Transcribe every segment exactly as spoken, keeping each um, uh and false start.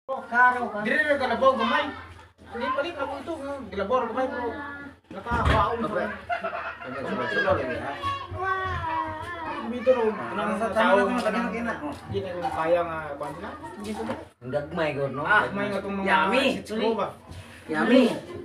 Karo ka. Diri na galabaw gamay. Hindi balik ako ito, galabaw gamay bro. Nakawaon pa. Sunod-sunod lagi ha. Dito ro, nang Sa tao tao nga na kanang kina. hindi na ko kaya nga kuan sila. Hindi ko ba? Ang gagmay ko, no? Ah, may nga tong mga Yummy. sitro ba. Yummy.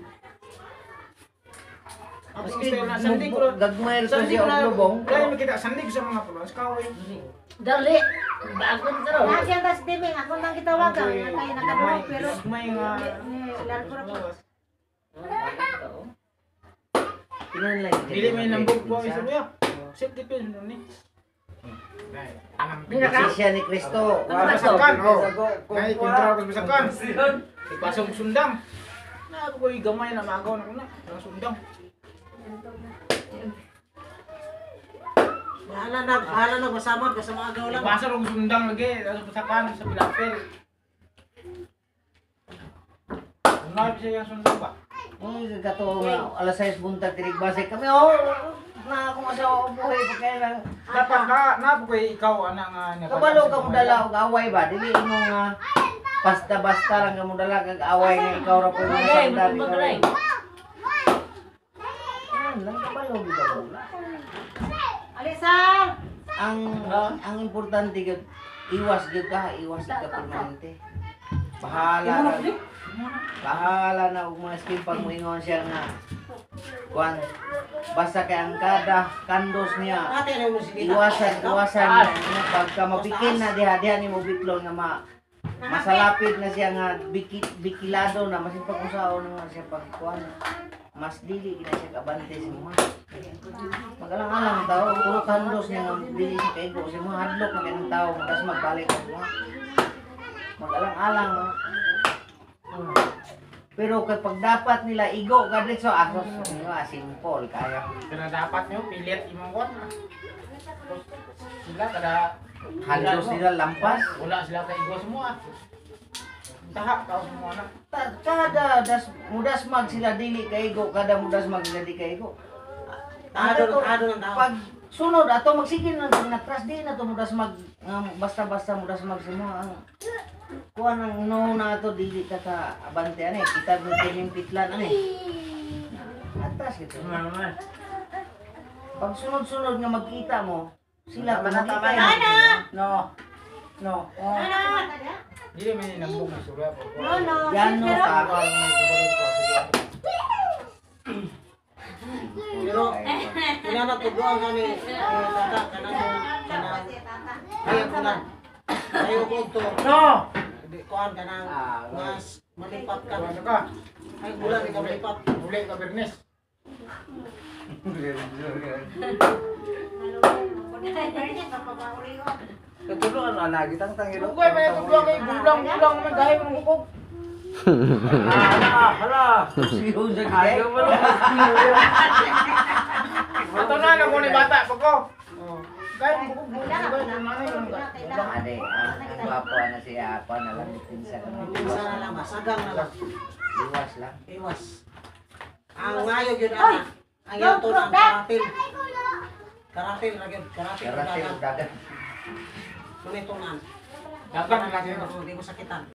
Ako Maski gusto na sandig ko. gagmay ko Sandig siya ko na. og lubong. Kaya makita sandig sa mga pulos kaway. Dali. Bagon ka raw. Kasi ang tas diming, ako nang kitawagan. Okay. Kaya nakadurog, pero may nga ilan ko na po. Tinan lang. dili may nambog ko isa mo ya. Set depend no ni. Anam Kasi siya ni Kristo. Masakan, oh. Sago, Ay, kumpwa. kontra ko sa masakan. Ipasok sundang. Na ako ko'y gamay na magaw na ko na. Ang sundang. Bahala na, bahala na masamad ka sa mga agaw lang. Ipasok ko sundang lagi. Sa masakan, sa pilapel. Unay siya yung sundang ba? Uy, kato nga, alas sais buntag tirig base kami. Oh, na ako masawa buhay pa kaya lang. Dapat ka, na po kayo ikaw, anak nga. Kabalo ka mo dala og away ba? Dili mo nga basta-basta lang ka mo dala kag away nga ikaw ra po yung Bagay, sandal. matubag ka rin. Yan lang kabalo gid ako. Alisang! Ang ang importante gid iwas gid ka, iwas gid ka permanente. Bahala na. Bahala na og mga skin pag moingon siya nga kuan basta kay ang kada kandos niya Ate na mo sige. iwasan iwasan niya pagka mapikin na diha diha ni mo bitlon nga ma masalapit na siya nga biki, bikilado na masin pag usaon na nga siya pag kuan mas dili gina siya kabante sa mga magalang-alang tao puro kandos niya nga dili siya kaigo sa mga hadlok na kanang tao tas magbalik ang mga magalang-alang no? Pero kapag dapat nila igo kadrit so asos niyo simple kaya Kaya dapat nyo, pilit imong kon. Sila kada halos nila lampas. wala sila kay igo semua. Taha tao semua anak. Ta- Kada das mudas mag sila dili kaigo, kada mudas mag sila di kaigo. Tado, tado ng tao. Pag sunod ato magsigil na pag natras di na to mudas mag nga basta-basta mudas mag semua ang kuan ang no na to dili ka ka abante ani kita mo yung pitlan ani. Atras gitu. Pag sunod-sunod nga magkita mo, sila Tama na, pa tama na. magkita. No. No. Oh. Dili may nambog ni surya po. No, no. Yan no Pero, ta. Pero, pinanatubuan kami, eh, tata, kanang, kanang, ayaw ko lang. Ayaw ko ito. No. Kuhan ka nang, Ah, mas malipat ka. Ano ka? Ay, bulan, ikaw malipat. Uli ka Bernes. Katulungan na lagi tang tangilo. Ugay may tudlo kay gulang-gulang man dahil ng hukog. Hala, hala. Siyo sa Ayaw mo lang. Ito na lang ko ni bata pag ko. Oh. Kaya hukog mo gay nanay ko nga. Ade, ang gwapo na siya, apa na lang pinsa ka Pinsa na lang, masagang na lang. Iwas lang. Iwas. Ang ngayog yun, ana. Ang yato ng karatil. Karatil na yun, karatil na Karatil dagat. dagat. Kunitunan. Dapat na lang Hindi mo sakitan.